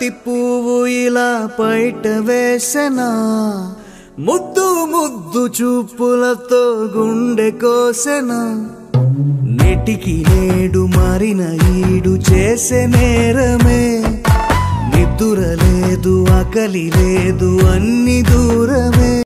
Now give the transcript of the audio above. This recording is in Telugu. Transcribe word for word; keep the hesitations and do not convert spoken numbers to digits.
బంతి పువ్వు ఇలా బయట వేసెనా ముద్దు ముద్దు చూపులతో గుండె కోసెనా నెటికి నేడు మారిన ఈడు చేసే నేరమే నిద్దుర లేదు ఆకలి లేదు అన్ని దూరమే